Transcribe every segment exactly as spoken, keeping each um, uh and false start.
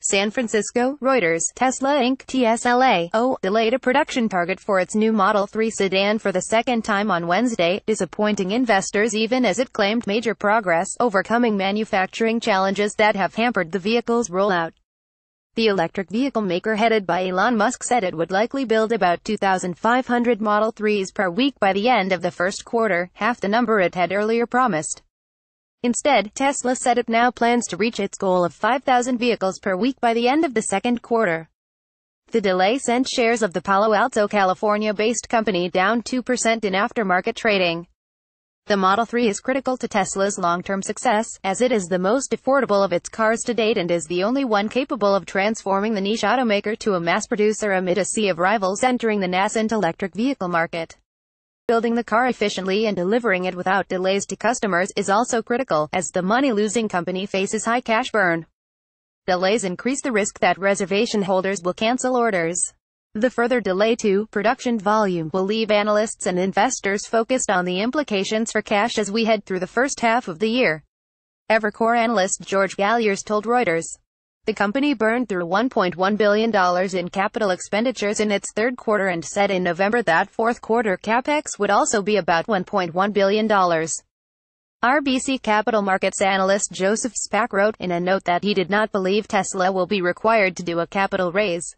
San Francisco, Reuters. Tesla Incorporated T S L A O delayed a production target for its new Model three sedan for the second time on Wednesday, disappointing investors even as it claimed major progress, overcoming manufacturing challenges that have hampered the vehicle's rollout. The electric vehicle maker headed by Elon Musk said it would likely build about two thousand five hundred Model threes per week by the end of the first quarter, half the number it had earlier promised. Instead, Tesla said it now plans to reach its goal of five thousand vehicles per week by the end of the second quarter. The delay sent shares of the Palo Alto, California-based company down two percent in aftermarket trading. The Model three is critical to Tesla's long-term success, as it is the most affordable of its cars to date and is the only one capable of transforming the niche automaker to a mass producer amid a sea of rivals entering the nascent electric vehicle market. Building the car efficiently and delivering it without delays to customers is also critical, as the money-losing company faces high cash burn. Delays increase the risk that reservation holders will cancel orders. The further delay to production volume will leave analysts and investors focused on the implications for cash as we head through the first half of the year. Evercore analyst George Galliers told Reuters. The company burned through one point one billion dollars in capital expenditures in its third quarter and said in November that fourth quarter capex would also be about one point one billion dollars. R B C Capital Markets analyst Joseph Spak wrote in a note that he did not believe Tesla will be required to do a capital raise.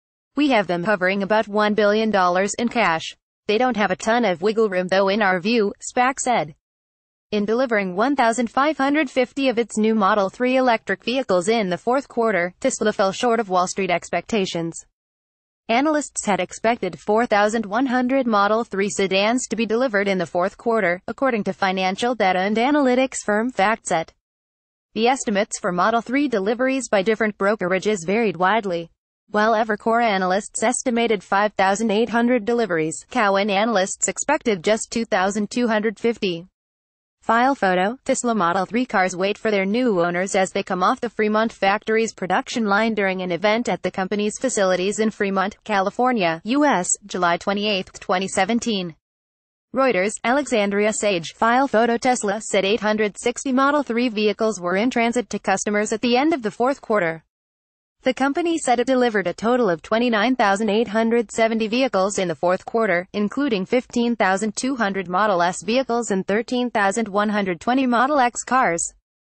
We have them hovering about one billion dollars in cash. They don't have a ton of wiggle room though in our view, Spak said. In delivering one thousand five hundred fifty of its new Model three electric vehicles in the fourth quarter, Tesla fell short of Wall Street expectations. Analysts had expected four thousand one hundred Model three sedans to be delivered in the fourth quarter, according to financial data and analytics firm FactSet. The estimates for Model three deliveries by different brokerages varied widely. While Evercore analysts estimated five thousand eight hundred deliveries, Cowen analysts expected just two thousand two hundred fifty. File photo. Tesla Model three cars wait for their new owners as they come off the Fremont factory's production line during an event at the company's facilities in Fremont, California, U S, July twenty-eighth, twenty seventeen. Reuters. Alexandria Sage. File photo. Tesla said eight hundred sixty Model three vehicles were in transit to customers at the end of the fourth quarter. The company said it delivered a total of twenty-nine thousand eight hundred seventy vehicles in the fourth quarter, including fifteen thousand two hundred Model S vehicles and thirteen thousand one hundred twenty Model X cars.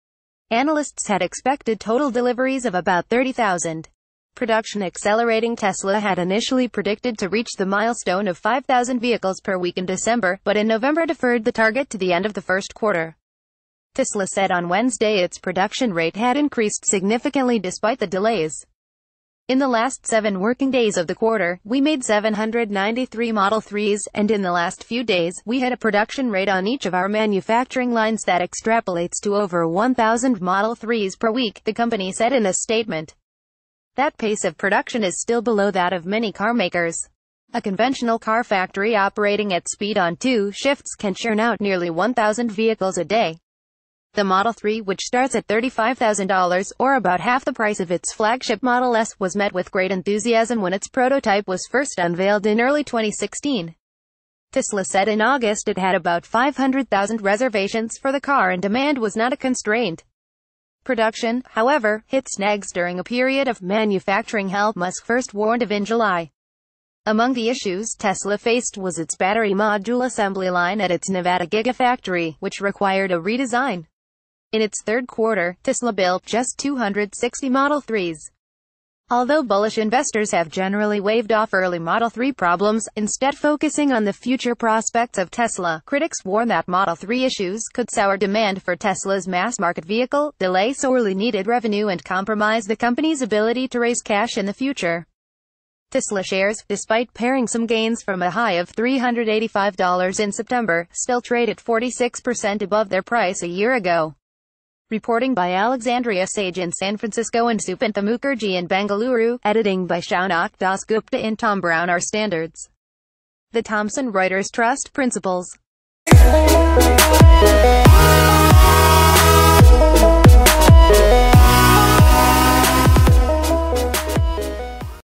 Analysts had expected total deliveries of about thirty thousand. Production accelerating. Tesla had initially predicted to reach the milestone of five thousand vehicles per week in December, but in November deferred the target to the end of the first quarter. Tesla said on Wednesday its production rate had increased significantly despite the delays. In the last seven working days of the quarter, we made seven hundred ninety-three Model threes, and in the last few days, we had a production rate on each of our manufacturing lines that extrapolates to over one thousand Model threes per week, the company said in a statement. That pace of production is still below that of many car makers. A conventional car factory operating at speed on two shifts can churn out nearly one thousand vehicles a day. The Model three, which starts at thirty-five thousand dollars, or about half the price of its flagship Model S, was met with great enthusiasm when its prototype was first unveiled in early twenty sixteen. Tesla said in August it had about five hundred thousand reservations for the car and demand was not a constraint. Production, however, hit snags during a period of manufacturing hell Musk first warned of in July. Among the issues Tesla faced was its battery module assembly line at its Nevada Gigafactory, which required a redesign. In its third quarter, Tesla built just two hundred sixty Model threes. Although bullish investors have generally waved off early Model three problems, instead focusing on the future prospects of Tesla, critics warn that Model three issues could sour demand for Tesla's mass-market vehicle, delay sorely needed revenue and compromise the company's ability to raise cash in the future. Tesla shares, despite paring some gains from a high of three hundred eighty-five dollars in September, still trade at forty-six percent above their price a year ago. Reporting by Alexandria Sage in San Francisco and Supanta Mukherjee in Bengaluru, editing by Shaunak Dasgupta and Tom Brown. Our standards. The Thomson Reuters Trust Principles.